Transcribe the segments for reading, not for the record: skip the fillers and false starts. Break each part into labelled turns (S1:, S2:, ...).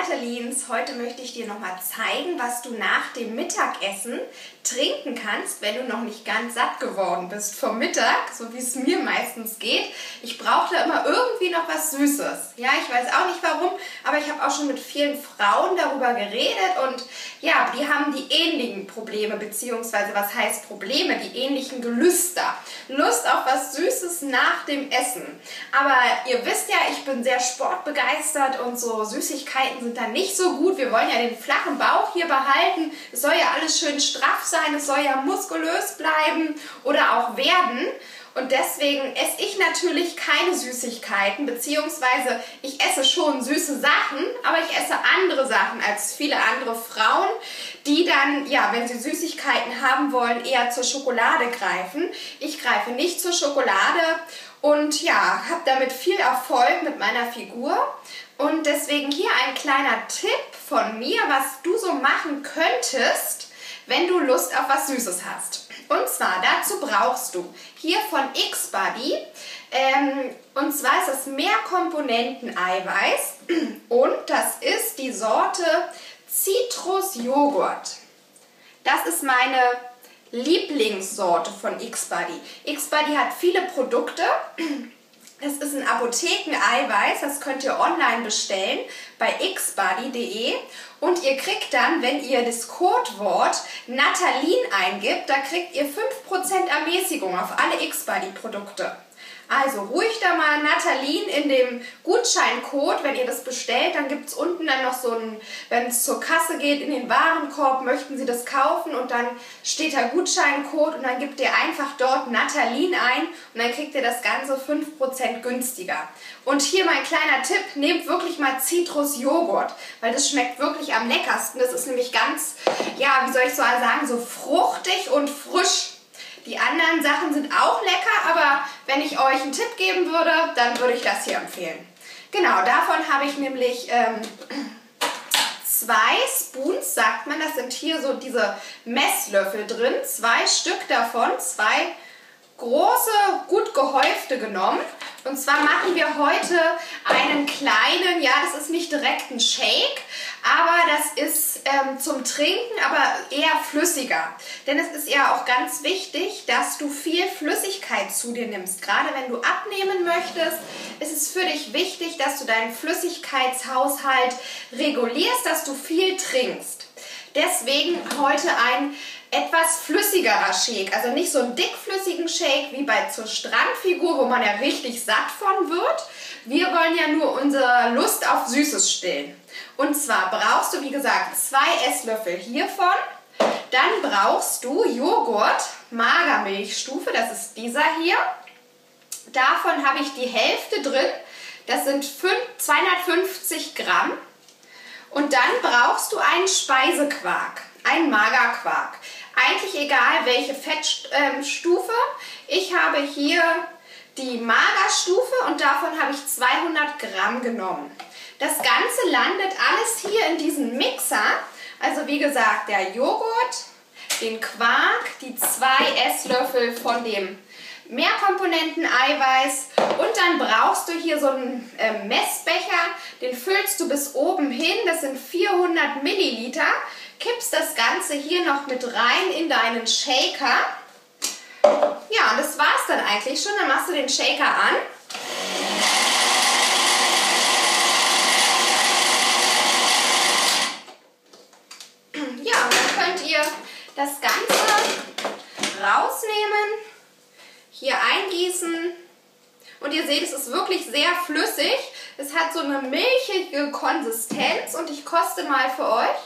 S1: Nathalins. Heute möchte ich dir nochmal zeigen, was du nach dem Mittagessen trinken kannst, wenn du noch nicht ganz satt geworden bist vom Mittag, so wie es mir meistens geht. Ich brauche da immer irgendwie noch was Süßes. Ja, ich weiß auch nicht warum, aber ich habe auch schon mit vielen Frauen darüber geredet und ja, die haben die ähnlichen Probleme, beziehungsweise was heißt Probleme, die ähnlichen Gelüster. Lust auf was Süßes nach dem Essen. Aber ihr wisst ja, ich bin sehr sportbegeistert und so Süßigkeiten sind dann nicht so gut. Wir wollen ja den flachen Bauch hier behalten. Es soll ja alles schön straff sein, es soll ja muskulös bleiben oder auch werden. Und deswegen esse ich natürlich keine Süßigkeiten, beziehungsweise ich esse schon süße Sachen, aber ich esse andere Sachen als viele andere Frauen, die dann, ja, wenn sie Süßigkeiten haben wollen, eher zur Schokolade greifen. Ich greife nicht zur Schokolade und ja, habe damit viel Erfolg mit meiner Figur. Und deswegen hier ein kleiner Tipp von mir, was du so machen könntest, wenn du Lust auf was Süßes hast. Und zwar dazu brauchst du hier von X-Buddy, und zwar ist es Mehrkomponenten-Eiweiß und das ist die Sorte Zitrusjoghurt. Das ist meine Lieblingssorte von X-Buddy. X-Buddy hat viele Produkte. Das ist ein Apotheken-Eiweiß, das könnt ihr online bestellen bei xbuddy.de und ihr kriegt dann, wenn ihr das Codewort Nathalin eingibt, da kriegt ihr 5% Ermäßigung auf alle X-Buddy-Produkte. Also ruhig da mal Nathalin in dem Gutscheincode, wenn ihr das bestellt, dann gibt es unten dann noch so ein, wenn es zur Kasse geht, in den Warenkorb, möchten Sie das kaufen und dann steht da Gutscheincode und dann gebt ihr einfach dort Nathalin ein und dann kriegt ihr das Ganze 5% günstiger. Und hier mein kleiner Tipp, nehmt wirklich mal Zitrusjoghurt, weil das schmeckt wirklich am leckersten. Das ist nämlich ganz, ja, wie soll ich so sagen, so fruchtig und frisch. Die anderen Sachen sind auch lecker, aber wenn ich euch einen Tipp geben würde, dann würde ich das hier empfehlen. Genau, davon habe ich nämlich 2 Spoons, sagt man, das sind hier so diese Messlöffel drin, 2 Stück davon, 2 große, gut gehäufte genommen. Und zwar machen wir heute einen kleinen, ja, das ist nicht direkt ein Shake, aber das ist zum Trinken, aber eher flüssiger. Denn es ist ja auch ganz wichtig, dass du viel Flüssigkeit zu dir nimmst. Gerade wenn du abnehmen möchtest, ist es für dich wichtig, dass du deinen Flüssigkeitshaushalt regulierst, dass du viel trinkst. Deswegen heute ein etwas flüssigerer Shake, also nicht so einen dickflüssigen Shake wie bei zur Strandfigur, wo man ja richtig satt von wird. Wir wollen ja nur unsere Lust auf Süßes stillen. Und zwar brauchst du, wie gesagt, 2 Esslöffel hiervon. Dann brauchst du Joghurt, Magermilchstufe, das ist dieser hier. Davon habe ich die Hälfte drin, das sind 250 Gramm. Und dann brauchst du einen Speisequark, einen Magerquark. Eigentlich egal welche Fettstufe. Ich habe hier die Magerstufe und davon habe ich 200 Gramm genommen. Das Ganze landet alles hier in diesem Mixer. Also wie gesagt, der Joghurt, den Quark, die 2 Esslöffel von dem Mehrkomponenten-Eiweiß und dann brauchst du hier so einen Messbecher, den füllst du bis oben hin, das sind 400 Milliliter, kippst das Ganze hier noch mit rein in deinen Shaker. Ja, und das war's dann eigentlich schon, dann machst du den Shaker an. Ja, und dann könnt ihr das Ganze rausnehmen, hier eingießen und ihr seht, es ist wirklich sehr flüssig. Es hat so eine milchige Konsistenz und ich koste mal für euch.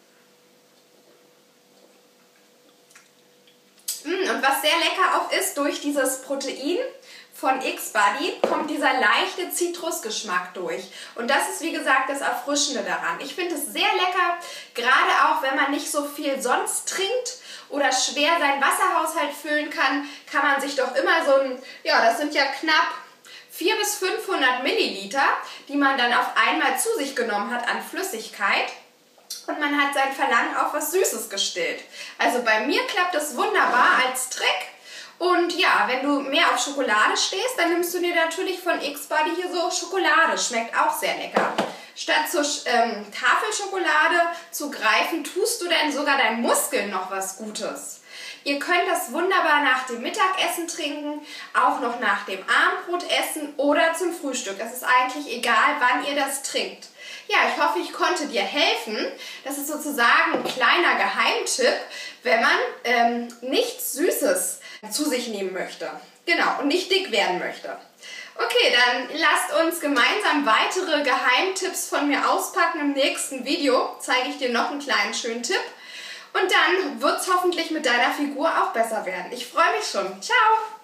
S1: Und was sehr lecker auch ist, durch dieses Protein von X-Buddy kommt dieser leichte Zitrusgeschmack durch. Und das ist, wie gesagt, das Erfrischende daran. Ich finde es sehr lecker, gerade auch, wenn man nicht so viel sonst trinkt oder schwer seinen Wasserhaushalt füllen kann, kann man sich doch immer so ein, ja, das sind ja knapp 400 bis 500 Milliliter, die man dann auf einmal zu sich genommen hat an Flüssigkeit. Und man hat sein Verlangen auf was Süßes gestillt. Also bei mir klappt das wunderbar als Trick. Und ja, wenn du mehr auf Schokolade stehst, dann nimmst du dir natürlich von X-Buddy hier so Schokolade. Schmeckt auch sehr lecker. Statt zur Tafelschokolade zu greifen, tust du denn sogar deinen Muskeln noch was Gutes. Ihr könnt das wunderbar nach dem Mittagessen trinken, auch noch nach dem Abendbrot essen oder zum Frühstück. Es ist eigentlich egal, wann ihr das trinkt. Ja, ich hoffe, ich konnte dir helfen. Das ist sozusagen ein kleiner Geheimtipp, wenn man nichts Süßes zu sich nehmen möchte. Genau, und nicht dick werden möchte. Okay, dann lasst uns gemeinsam weitere Geheimtipps von mir auspacken. Im nächsten Video zeige ich dir noch einen kleinen schönen Tipp. Und dann wird es hoffentlich mit deiner Figur auch besser werden. Ich freue mich schon. Ciao!